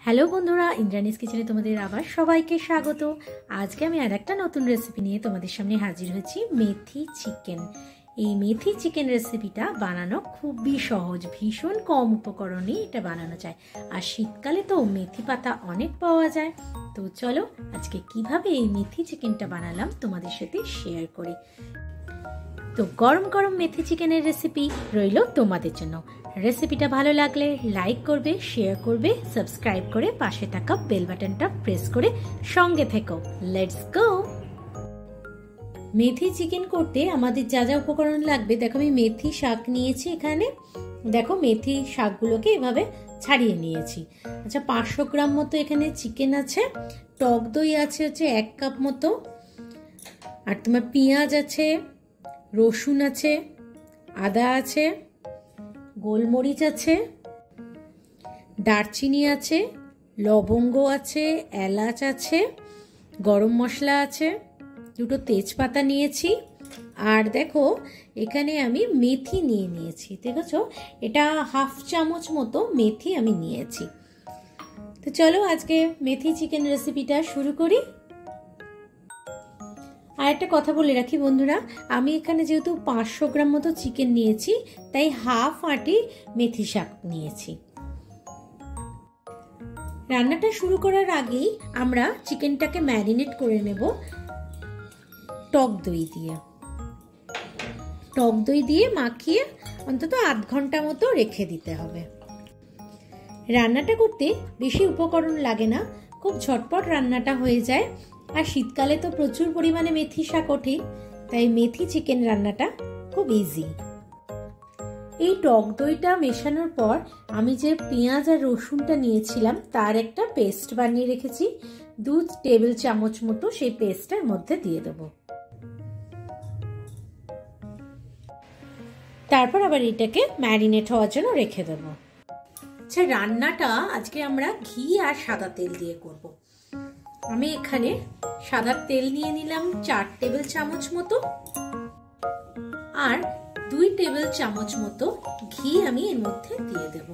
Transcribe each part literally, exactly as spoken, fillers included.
Hello বন্ধুরা, ইন্দ্রানিস কিচেনে তোমাদের আবার সবাইকে স্বাগত। আজকে আমি আর একটা নতুন রেসিপি নিয়ে তোমাদের সামনে হাজির হয়েছি, মেথি চিকেন। এই মেথি চিকেন রেসিপিটা বানানো খুবই সহজ, ভীষণ কম উপকরণে এটা বানানো যায়। আর শীতকালে তো মেথি পাতা অনেক পাওয়া যায়। তো চলো আজকে কিভাবে এই মেথি চিকেনটা বানালাম তোমাদের সাথে শেয়ার করি। তো গরম গরম মেথি চিকেনের রেসিপি রইল তোমাদের জন্য। রেসিপিটা ভালো লাগলে লাইক করবে, শেয়ার করবে, সাবস্ক্রাইব করে পাশে থাকা বেল বাটনটা প্রেস করে সঙ্গে থেকো। Let's go. মেথি চিকেন করতে আমাদের যা যা উপকরণ লাগবে, দেখো আমি মেথি শাক নিয়েছি এখানে। দেখো মেথি শাকগুলোকে এভাবে ছাড়িয়ে নিয়েছি। আচ্ছা, পাঁচশো গ্রাম মতো এখানে চিকেন আছে। টক দই আছে হচ্ছে এক কাপ মতো। আর তোমার পেঁয়াজ আছে, রসুন আছে, আদা আছে, গোলমরিচ আছে, দারচিনি আছে, লবঙ্গ আছে, এলাচ আছে, গরম মশলা আছে, দুটো তেজপাতা নিয়েছি। আর দেখো এখানে আমি মেথি নিয়ে নিয়েছি, দেখেছো এটা হাফ চামচ মতো মেথি আমি নিয়েছি। তো চলো আজকে মেথি চিকেন রেসিপিটা শুরু করি। আর একটা কথা বলে রাখি বন্ধুরা, আমি এখানে যেহেতু পাঁচশো গ্রাম মতো চিকেন নিয়েছি, তাই হাফ আঁটি মেথি শাক নিয়েছি। রান্নাটা শুরু করার আগেই আমরা চিকেনটাকে ম্যারিনেট করে নেব টক দই দিয়ে। টক দই দিয়ে মাখিয়ে অন্তত আধ ঘন্টা মতো রেখে দিতে হবে। রান্নাটা করতে বেশি উপকরণ লাগে না, খুব ঝটপট রান্নাটা হয়ে যায়। আর শীতকালে তো প্রচুর পরিমাণে মেথি শাক ওঠে, তাই মেথি চিকেন রান্নাটা খুব ইজি। এই টক দইটা মেশানোর পর আমি যে পেঁয়াজ আর রসুনটা নিয়েছিলাম তার একটা পেস্ট বানিয়ে রেখেছি, দু টেবিল চামচ মতো সেই পেস্টটার মধ্যে দিয়ে দেবো। তারপর আবার এটাকে ম্যারিনেট হওয়ার জন্য রেখে দেবো। আচ্ছা, রান্নাটা আজকে আমরা ঘি আর সাদা তেল দিয়ে করব। আমি এখানে সাদা তেল নিয়ে নিলাম চার টেবিল চামচ মতো, আর দুই টেবিল চামচ মতো ঘি আমি এর মধ্যে দিয়ে দেব।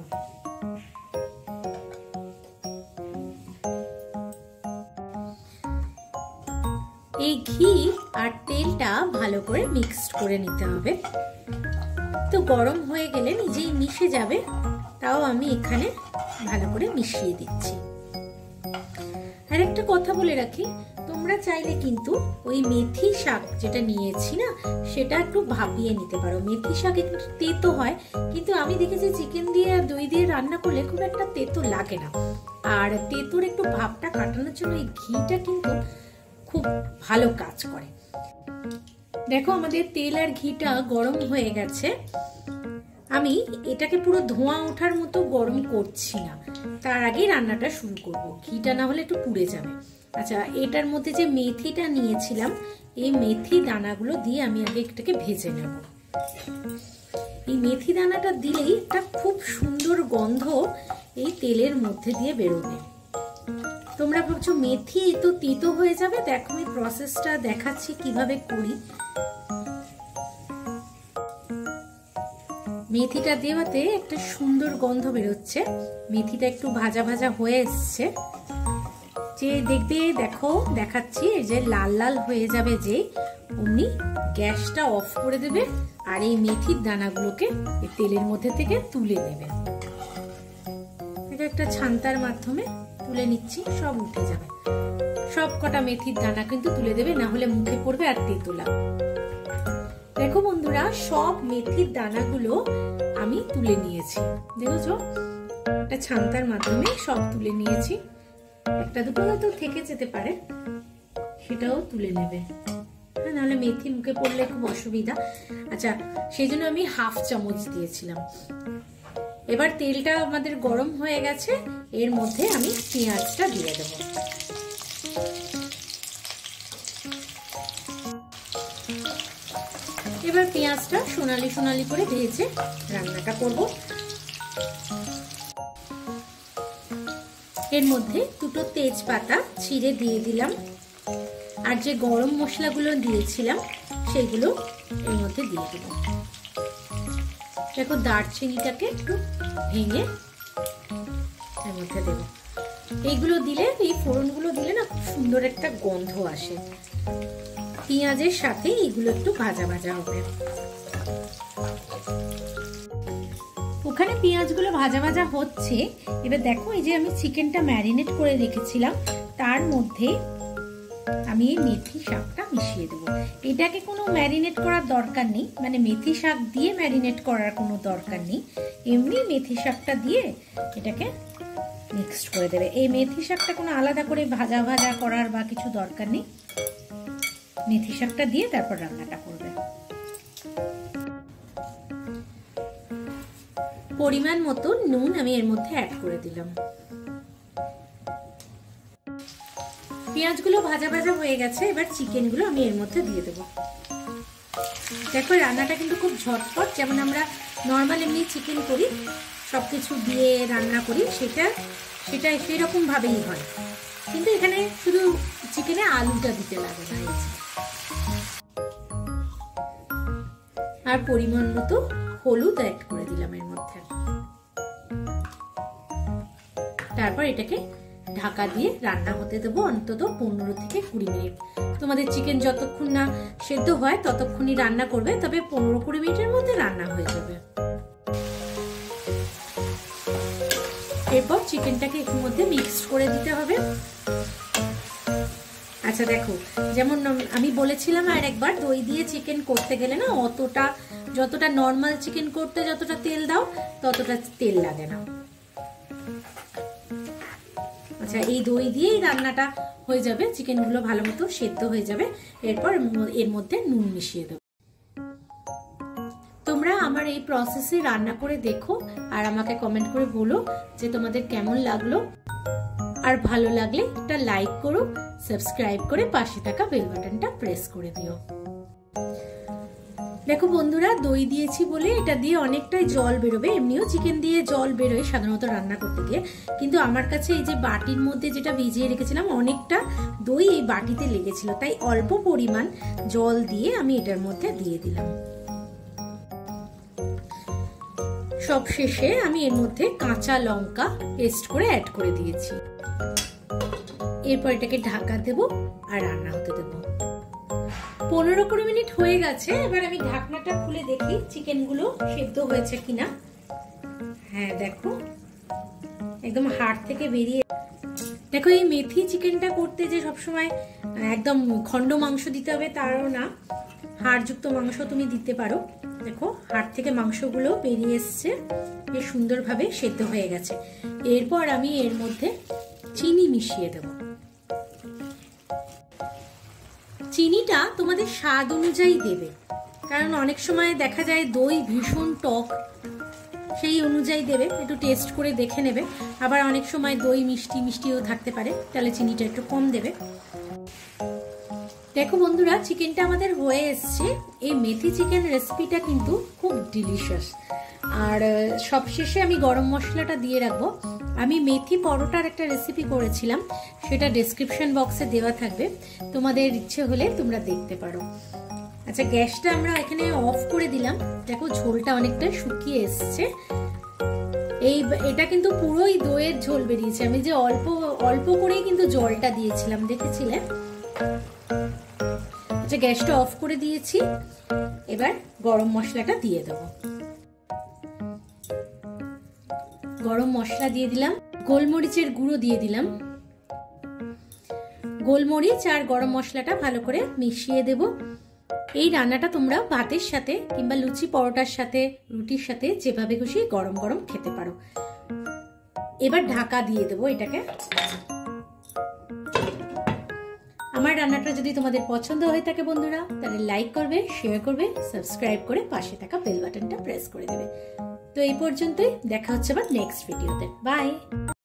এই ঘি আর তেলটা ভালো করে মিক্সড করে নিতে হবে। তো গরম হয়ে গেলে নিজেই মিশে যাবে, তাও আমি এখানে ভালো করে মিশিয়ে দিচ্ছি। আর একটা কথা বলে রাখি, তোমরা চাইলে কিন্তু ওই মেথি শাক যেটা নিয়েছি না, সেটা একটু ভাপিয়ে নিতে পারো। মেথি শাক একটু তেতো হয়, কিন্তু আমি দেখেছি চিকেন দিয়ে আর দই দিয়ে রান্না করলে খুব একটা তেতো লাগে না। আর তেতোর একটু ভাবটা কাটানোর জন্য এই ঘিটা কিন্তু খুব ভালো কাজ করে। দেখো আমাদের তেল আর ঘিটা গরম হয়ে গেছে। আমি এটাকে পুরো ধোঁয়া ওঠার মতো গরম করছি না, তার আগে রান্নাটা শুরু করব, ঘিটা না হলে একটু পুড়ে যাবে। আচ্ছা, এটার মধ্যে যে মেথিটা নিয়েছিলাম, এই মেথি দানাগুলো দিয়ে আমি আগে এটাকে ভেজে নেব। এই মেথি দানাটা দিলেই একটা খুব সুন্দর গন্ধ এই তেলের মধ্যে দিয়ে বেরোবে। তোমরা ভাবছো মেথি তো তেতো হয়ে যাবে, দেখো আমি প্রসেসটা দেখাচ্ছি কিভাবে করি। মেথিটা দেওয়াতে একটা সুন্দর গন্ধ বেরোচ্ছে, মেথিটা একটু ভাজা ভাজা হয়ে এসছে। যে দেখবে দেখো দেখাচ্ছি, এই যে লাল লাল হয়ে যাবে, যে অমনি গ্যাসটা অফ করে দেবে আর এই মেথির দানাগুলোকে এই তেলের মধ্যে থেকে তুলে নেবে। এটা একটা ছান্তার মাধ্যমে তুলে নিচ্ছি, সব উঠে যাবে। সব কটা মেথির দানা কিন্তু তুলে দেবে, না হলে মুখে পড়বে আর তেতো লাগবে। দেখো বন্ধুরা, সব মেথির দানাগুলো আমি তুলে নিয়েছি, দেখেছো একটা ছান্তার মাধ্যমে সব তুলে নিয়েছি। একটা দুটো হয়তো থেকে যেতে পারে, সেটাও তুলে নেবে, নাহলে মেথি মুখে পড়লে খুব অসুবিধা। আচ্ছা, সেই জন্য আমি হাফ চামচ দিয়েছিলাম। এবার তেলটা আমাদের গরম হয়ে গেছে, এর মধ্যে আমি পেঁয়াজটা দিয়ে দেব। এবার পেঁয়াজটা সোনালি সোনালি করে ভেজে রান্নাটা করব। এর মধ্যে দুটো তেজপাতা ছিঁড়ে দিয়ে দিলাম, আর যে গরম মশলাগুলো দিয়েছিলাম সেগুলো এর মধ্যে দিয়ে দেব। দেখো দারচিনিটাকে একটু ভেঙে এর মধ্যে দেব। এইগুলো দিলে, এই ফোড়নগুলো দিলে না খুব সুন্দর একটা গন্ধ আসে। পেঁয়াজের সাথে এইগুলো একটু ভাজা ভাজা হবে। ওখানে পেঁয়াজগুলো ভাজা ভাজা হচ্ছে। এবার দেখো, এই যে আমি চিকেনটা ম্যারিনেট করে রেখেছিলাম, তার মধ্যে আমি এই মেথি শাকটা মিশিয়ে দেবো। এটাকে কোনো ম্যারিনেট করার দরকার নেই, মানে মেথি শাক দিয়ে ম্যারিনেট করার কোনো দরকার নেই। এমনি মেথি শাকটা দিয়ে এটাকে মিক্সড করে দেবে। এই মেথি শাকটা কোনো আলাদা করে ভাজা ভাজা করার বা কিছু দরকার নেই। মেথি শাকটা দিয়ে তারপর রান্নাটা করবে। পরিমাণ মতো নুন আমি এর মধ্যে অ্যাড করে দিলাম। পেঁয়াজগুলো ভাজা ভাজা হয়ে গেছে, এবার চিকেনগুলো আমি এর মধ্যে দিয়ে দেবো। দেখো রান্নাটা কিন্তু খুব ঝটপট, যেমন আমরা নর্মাল এমনি চিকেন করি, সবকিছু দিয়ে রান্না করি, সেটা সেটা সেই রকম ভাবেই হয়, কিন্তু এখানে শুধু চিকেনে আলুটা দিতে লাগে না। আর পরিমাণ মতো হলুদ অ্যাড করে দিলাম এর মধ্যে। তারপর এটাকে ঢাকা দিয়ে রান্না হতে দেবো অন্তত পনেরো থেকে কুড়ি মিনিট। তোমাদের চিকেন যতক্ষণ না সেদ্ধ হয় ততক্ষণই রান্না করবে, তবে পনেরো কুড়ি মিনিটের মধ্যে রান্না হয়ে যাবে। এরপর চিকেনটাকে এর মধ্যে মিক্স করে দিতে হবে। আচ্ছা দেখো, যেমন আমি বলেছিলাম আর একবার, দই দিয়ে চিকেন করতে গেলে না অতটা, যতটা নর্মাল চিকেন করতে যতটা তেল দাও ততটা তেল লাগে না। আচ্ছা, এই দই দিয়েই রান্নাটা হয়ে যাবে, চিকেনগুলো ভালো মতো সেদ্ধ হয়ে যাবে। এরপর এর মধ্যে নুন মিশিয়ে দেবো। তোমরা আমার এই প্রসেসে রান্না করে দেখো আর আমাকে কমেন্ট করে বলো যে তোমাদের কেমন লাগলো। আর ভালো লাগলে একটা লাইক করো, সাবস্ক্রাইব করে পাশে থাকা বেল বাটনটা প্রেস করে দিও। দেখো বন্ধুরা, দই দিয়েছি বলে এটা দিয়ে অনেকটাই জল বেরোবে। এমনিও চিকেন দিয়ে জল বেরোয় সাধারণত রান্না করতে গিয়ে, কিন্তু আমার কাছে এই যে বাটির মধ্যে যেটা ভিজিয়ে রেখেছিলাম অনেকটা দই এই বাটিতে লেগেছিল, তাই অল্প পরিমাণ জল দিয়ে আমি এটার মধ্যে দিয়ে দিলাম। সব শেষে আমি এর মধ্যে কাঁচা লঙ্কা পেস্ট করে অ্যাড করে দিয়েছি। এরপর এটাকে ঢাকা দেব আর রান্না হতে দেব। পনেরো কুড়ি মিনিট হয়ে গেছে। এবার আমি ঢাকনাটা খুলে দেখি চিকেনগুলো সেদ্ধ হয়েছে কিনা। হ্যাঁ দেখো, একদম হাড় থেকে বেরিয়ে। দেখো, এই মেথি চিকেনটা করতে যে সবসময় একদম খন্ড মাংস দিতে হবে তারও না, হাড়যুক্ত মাংস তুমি দিতে পারো। দেখো, হাড় থেকে মাংসগুলো বেরিয়ে এসছে, বেশ সুন্দরভাবে সেদ্ধ হয়ে গেছে। এরপর আমি এর মধ্যে চিনি মিশিয়ে দেব। চিনিটা তোমাদের স্বাদ অনুযায়ী দেবে, কারণ অনেক সময় দেখা যায় দই ভীষণ টক, সেই অনুযায়ী দেবে, একটু টেস্ট করে দেখে নেবে। আবার অনেক সময় দই মিষ্টি মিষ্টিও থাকতে পারে, তাহলে চিনিটা একটু কম দেবে। দেখো বন্ধুরা, চিকেনটা আমাদের হয়ে এসছে। এই মেথি চিকেন রেসিপিটা কিন্তু খুব ডিলিশিয়াস। আর সবশেষে আমি গরম মশলাটা দিয়ে রাখবো। আমি মেথি পরোটার একটা রেসিপি করেছিলাম, সেটা ডেসক্রিপশন বক্সে দেওয়া থাকবে, তোমাদের ইচ্ছে হলে তোমরা দেখতে পারো। আচ্ছা, গ্যাসটা আমরা এখানে অফ করে দিলাম। দেখো, ঝোলটা অনেকটা শুকিয়ে এসছে। এই এটা কিন্তু পুরোই দইয়ের ঝোল বেরিয়েছে। আমি যে অল্প অল্প করেই কিন্তু জলটা দিয়েছিলাম, দেখেছিলে। আচ্ছা, গ্যাসটা অফ করে দিয়েছি। এবার গরম মশলাটা দিয়ে দেবো। গরম মশলা দিয়ে দিলাম, গোলমরিচের গুঁড়ো দিয়ে দিলাম। গোলমরিচ আর গরম মশলাটা ভালো করে মিশিয়ে দেব। এই রান্নাটা তোমরা ভাতের সাথে কিংবা লুচি পরোটার সাথে, রুটির সাথে যেভাবে খুশি গরম গরম খেতে পারো। এবার ঢাকা দিয়ে দেবো এটাকে। আমার রান্নাটা যদি তোমাদের পছন্দ হয়ে থাকে বন্ধুরা, তাহলে লাইক করবে, শেয়ার করবে, সাবস্ক্রাইব করে পাশে থাকা বেল বাটনটা প্রেস করে দেবে। তো এই পর্যন্তই, দেখা হচ্ছে আবার নেক্সট ভিডিওতে। বাই।